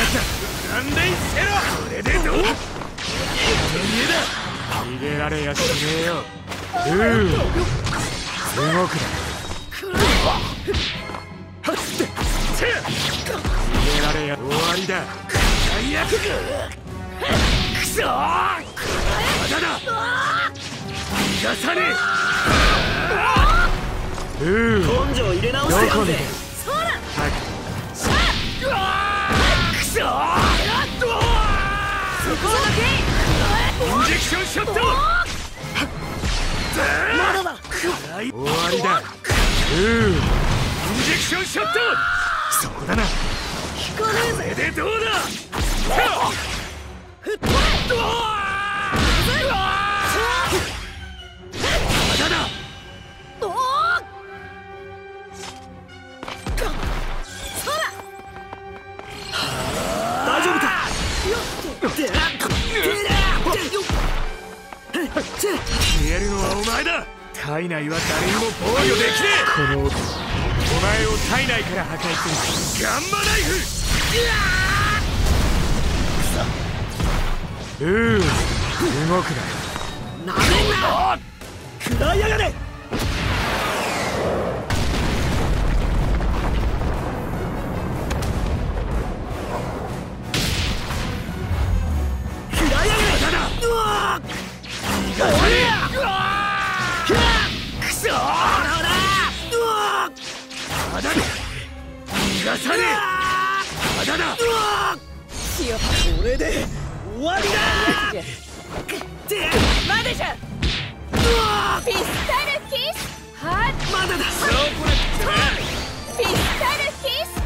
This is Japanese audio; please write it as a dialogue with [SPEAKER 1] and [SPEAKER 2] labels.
[SPEAKER 1] なんでいせろ。これでどうだ。逃げられやしねえよ。動くな。逃げられや終わりだ。最悪。くそー。まだだ。逃がさねえ。根性入れ直してやんぜ。そうだ。くそー。そこだけ。インジェクションショット。まだだ。終わりだ。インジェクションショット。そこだな。効かねえぜ。でどうだ。ふっとれ。まだだ。大丈夫か。消えるのはお前だ。体内は誰にも防御できねえ。このお前を体内から破壊するガンマナイフ。動くな。なめんな。食らいやがれ。食らいやがれ。逃がさねえ。くそー。まだだ。逃がさねえ。まだだ。これで終わりだ。まだじゃ。ピスタルキス。はい。まだだ。ピスタルキス。